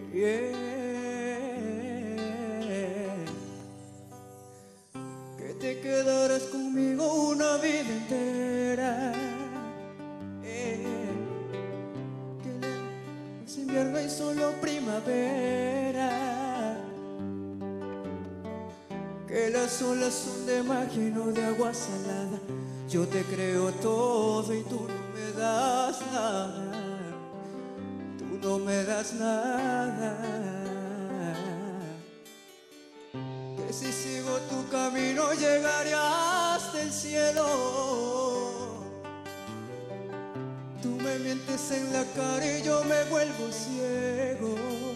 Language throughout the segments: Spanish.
Yeah. Que te quedarás conmigo una vida entera. Que no es invierno y solo primavera. Que las olas son de magia y no de agua salada. Yo te creo todo y tú no me das nada. Tú no me das nada. Que si sigo tu camino llegaré hasta el cielo. Tú me mientes en la cara y yo me vuelvo ciego.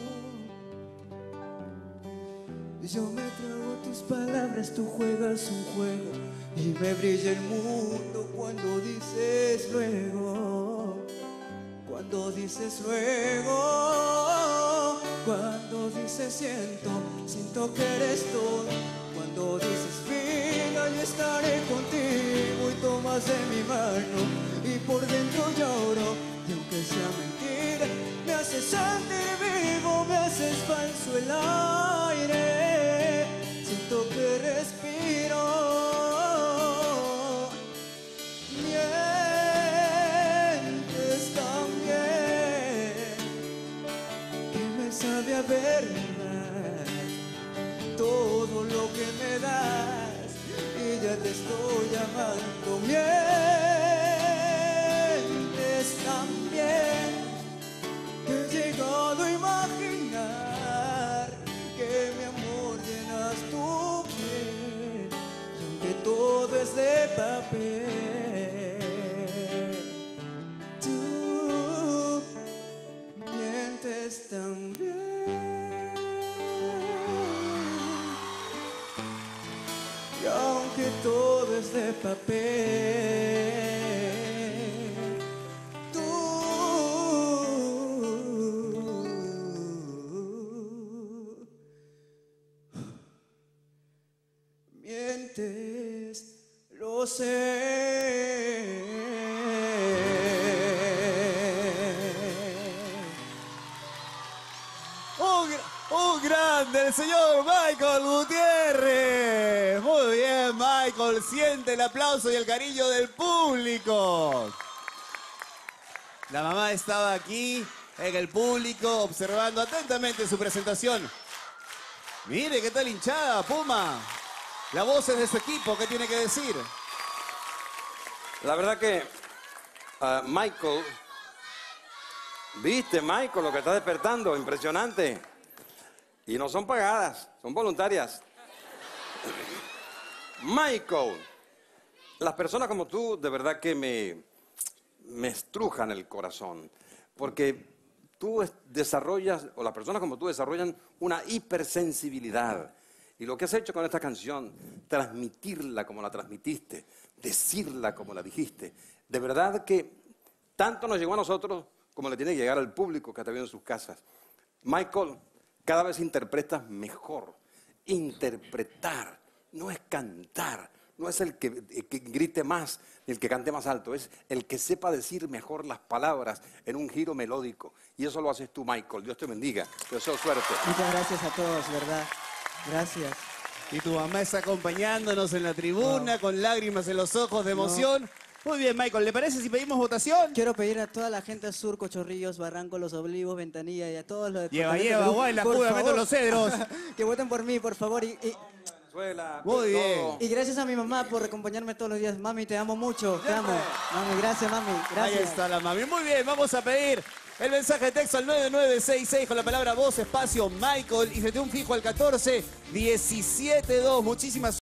Yo me trago tus palabras, tú juegas un juego y me brilla el mundo cuando dices luego. Cuando dices luego. Cuando dices siento que eres todo. Cuando dices vida, yo estaré contigo y tomas de mi mano y por dentro lloro. Y aunque sea mentira, me haces sentir vivo, me haces falso el aire. Siento que respiro. Mientes también, que me sabe a verdad todo lo que me das y ya te estoy amando. Mientes también, que he llegado a imaginar que mi amor llenas tu piel y aunque todo es de papel, tú mientes también. Y aunque todo es de papel, tú mientes, lo sé. Un grande, el señor Michael Gutiérrez. Muy bien, Michael. Siente el aplauso y el cariño del público. La mamá estaba aquí en el público observando atentamente su presentación. Mire qué tal hinchada, Puma. La voz es de su equipo, ¿qué tiene que decir? La verdad que Michael, viste Michael lo que está despertando, impresionante. Y no son pagadas, son voluntarias. Michael, las personas como tú de verdad que me estrujan el corazón. Porque tú desarrollas, o las personas como tú desarrollan una hipersensibilidad. Y lo que has hecho con esta canción, transmitirla como la transmitiste, decirla como la dijiste, de verdad que tanto nos llegó a nosotros como le tiene que llegar al público que está viendo en sus casas. Michael, cada vez interpretas mejor. Interpretar no es cantar, no es el que grite más, el que cante más alto, es el que sepa decir mejor las palabras en un giro melódico. Y eso lo haces tú, Michael. Dios te bendiga. Te deseo suerte. Muchas gracias a todos, ¿verdad? Gracias. Y tu mamá está acompañándonos en la tribuna con lágrimas en los ojos de emoción. Muy bien, Michael, ¿le parece si pedimos votación? Quiero pedir a toda la gente de Surco, Chorrillos, Barranco, Los Olivos, Ventanilla y a todos los de Lleva, guay, la Cuba, meto los cedros. Que voten por mí, por favor. Muy bien. Y gracias a mi mamá por acompañarme todos los días. Mami, te amo mucho, te amo. Mami, gracias, mami. Gracias. Ahí está la mami. Muy bien, vamos a pedir el mensaje de texto al 9966 con la palabra voz, espacio, Michael, y desde un fijo al 14 17 2. Muchísimas